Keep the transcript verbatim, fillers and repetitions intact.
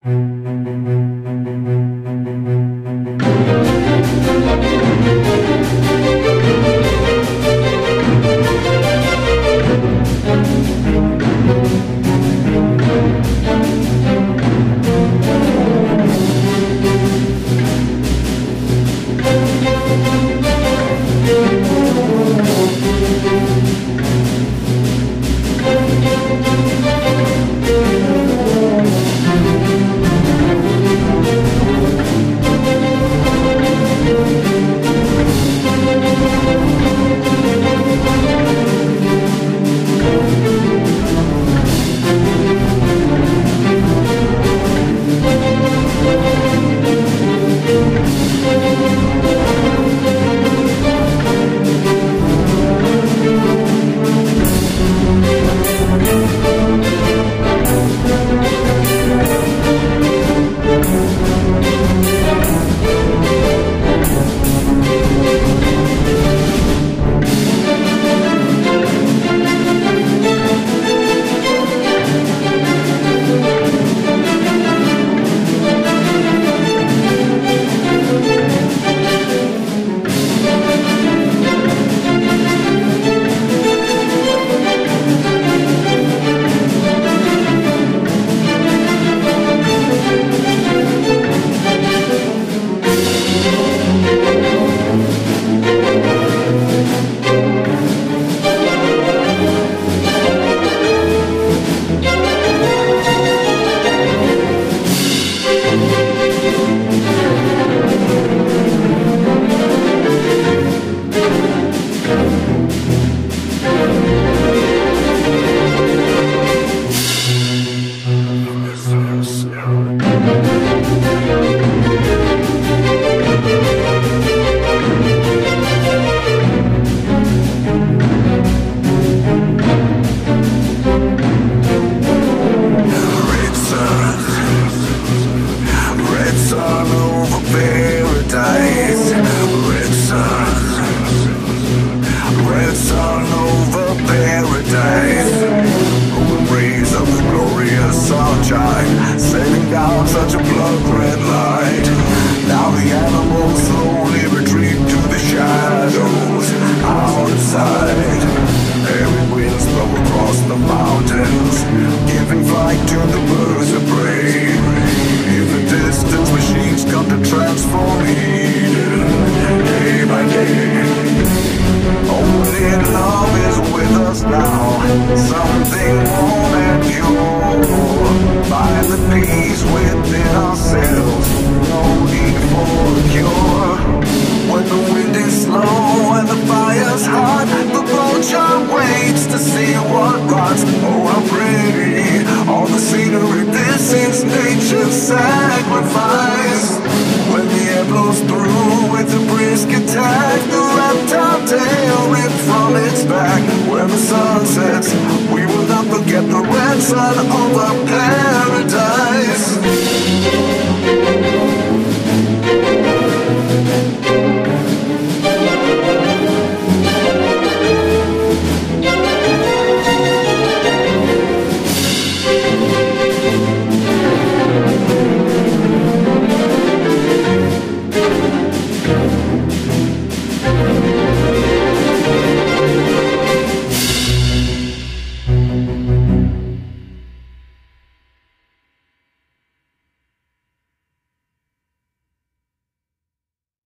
Sailing down such a blood-red light. Now the animals slowly retreat to the shadows out of sight. Heavy winds blow across the mountains, giving flight to the birds of prey. In the distance, machines come to transform Eden, day by day. Only love is with us now, something more than pure. Find the peace within ourselves, no need for a cure. When the wind is slow and the fire's hot, the vulture waits to see what rots. Oh, how pretty, all the scenery, this is nature's sacrifice. When the air blows through with a brisk attack, the reptile tail ripped from its back. When the sun sets, we will not forget the red sun over paradise.